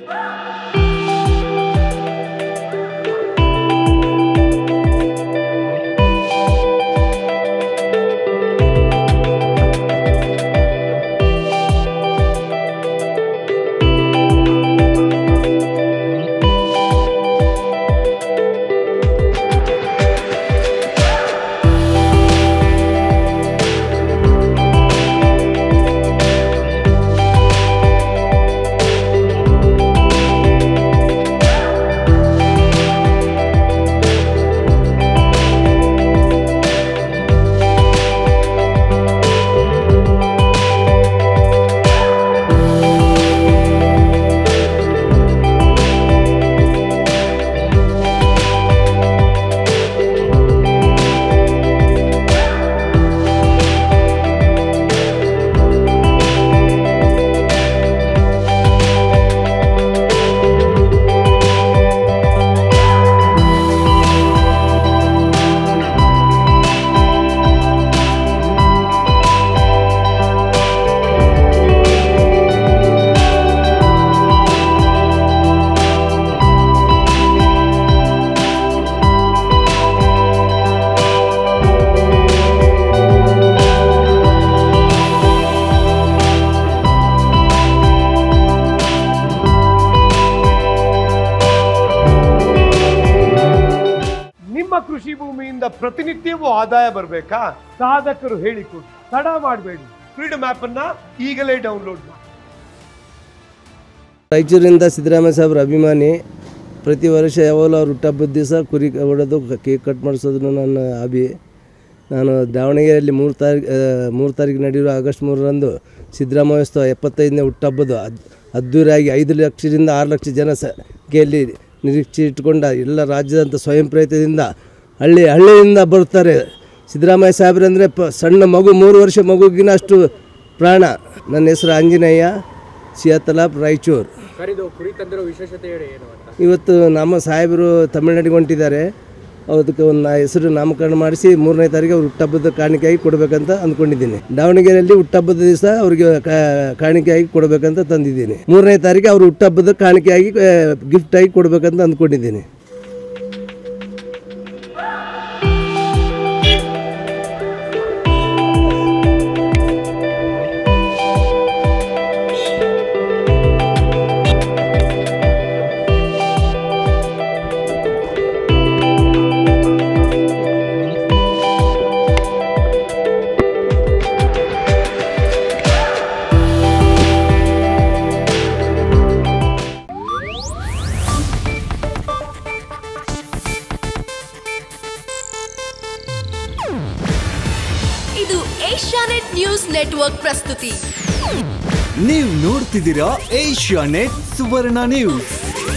ಕೃಷಿ ಭೂಮಿಯಿಂದ ಪ್ರತಿನಿತ್ಯವೂ ಆದಾಯ ಬರಬೇಕಾ? ಸಾಧಕರು ಹೇಳಿಕೊಡಿ, ತಡ ಮಾಡಬೇಡಿ. ಫ್ರೀಡಮ್ ಆಪ್ ಅನ್ನ ಈಗಲೇ ಡೌನ್ಲೋಡ್ ಮಾಡಿ. ರಾಯಚೂರಿಂದ ಸಿದ್ದರಾಮಯ್ಯ ಸಾಹೇಬ್ರ ಅಭಿಮಾನಿ. ಪ್ರತಿ ವರ್ಷ ಯಾವಾಗಲೂ ಅವ್ರು ಹುಟ್ಟಹಬ್ಬದ ದಿವಸ ಕುರಿ ಹೊಡೆದು ಕೇಕ್ ಕಟ್ ಮಾಡಿಸೋದು ನನ್ನ ಹಾಬಿ. ನಾನು ದಾವಣಗೆರೆಯಲ್ಲಿ 3 ತಾರೀಕು ನಡೆಯುವ ಆಗಸ್ಟ್ 3ರಂದು ಸಿದ್ದರಾಮಯ್ಯ 75ನೇ ಹುಟ್ಟಹಬ್ಬದ ಅದ್ದೂರಿಯಾಗಿ 5 ಲಕ್ಷದಿಂದ 6 ಲಕ್ಷ ಜನ ಸಂಖ್ಯೆಯಲ್ಲಿ ನಿರೀಕ್ಷೆ ಇಟ್ಟುಕೊಂಡ ಎಲ್ಲ ರಾಜ್ಯದಂಥ ಸ್ವಯಂ ಪ್ರೇರಿತದಿಂದ ಹಳ್ಳಿಯಿಂದ ಬರ್ತಾರೆ. ಸಿದ್ದರಾಮಯ್ಯ ಸಾಹೇಬ್ರಂದರೆ ಸಣ್ಣ ಮಗು, 3 ವರ್ಷ ಮಗುಗಿನ ಅಷ್ಟು ಪ್ರಾಣ. ನನ್ನ ಹೆಸರು ಆಂಜನೇಯ, ಸಿಯಾತಲಾಪ್, ರಾಯಚೂರು. ಇವತ್ತು ನಮ್ಮ ಸಾಹೇಬರು ತಮಿಳುನಾಡಿಗೆ ಹೊಂಟಿದ್ದಾರೆ. ಅದಕ್ಕೆ ಒಂದು ಹೆಸರು ನಾಮಕರಣ ಮಾಡಿಸಿ 3ನೇ ತಾರೀಕು ಅವ್ರು ಹುಟ್ಟಹಬ್ಬದ ಕಾಣಿಕೆಯಾಗಿ ಕೊಡಬೇಕಂತ ಅಂದ್ಕೊಂಡಿದ್ದೀನಿ. ದಾವಣಗೆರೆಯಲ್ಲಿ ಹುಟ್ಟಹಬ್ಬದ ದಿವಸ ಅವ್ರಿಗೆ ಕಾಣಿಕೆಯಾಗಿ ಕೊಡಬೇಕಂತ ತಂದಿದ್ದೀನಿ. 3ನೇ ತಾರೀಕು ಅವ್ರು ಹುಟ್ಟಹಬ್ಬದ ಕಾಣಿಕೆಯಾಗಿ ಗಿಫ್ಟ್ ಆಗಿ ಕೊಡಬೇಕಂತ ಅಂದ್ಕೊಂಡಿದ್ದೀನಿ. ಇದು ಏಷ್ಯಾನೆಟ್ ನ್ಯೂಸ್ ನೆಟ್ವರ್ಕ್ ಪ್ರಸ್ತುತಿ. ನೀವು ನೋಡ್ತಿದ್ದೀರಾ ಏಷ್ಯಾನೆಟ್ ಸುವರ್ಣ ನ್ಯೂಸ್.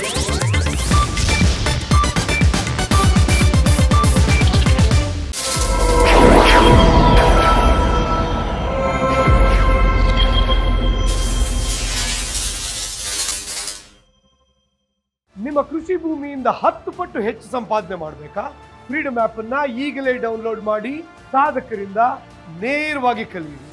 ನಿಮ್ಮ ಕೃಷಿ ಭೂಮಿಯಿಂದ 10 ಪಟ್ಟು ಹೆಚ್ಚು ಸಂಪಾದನೆ ಮಾಡಬೇಕಾ? ಫ್ರೀಡಮ್ ಆಪ್ ಅನ್ನ ಈಗಲೇ ಡೌನ್ಲೋಡ್ ಮಾಡಿ ಸಾಧಕರಿಂದ ನೇರವಾಗಿ ಕಲಿಯಿರಿ.